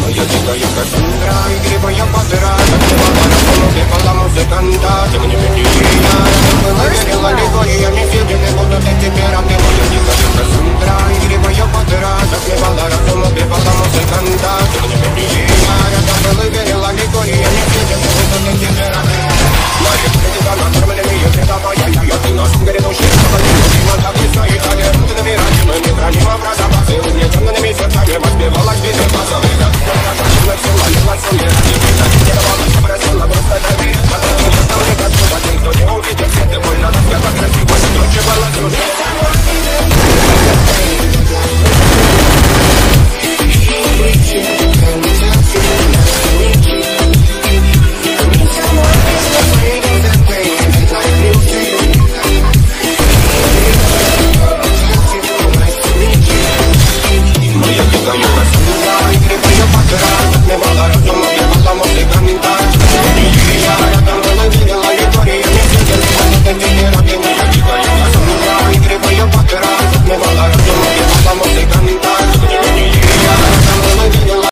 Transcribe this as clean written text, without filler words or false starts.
Моя дикая Кассандра, игривая подра, танцевала на полу, пела музыканта. Ты мне притихия, была верила легориями, съедены будут эти пираты. Моя дикая Кассандра, игривая подра, танцевала на полу, пела музыканта. Ты мне притихия, была верила легориями, съедены будут эти пираты. Моя критика накормлена, ее предавая, я ты наш грядущий, но так не стоит, а я ты набирать, мы не храним образа, посылы мне темными сердцами, воспевалась беды базовых. Me va a dar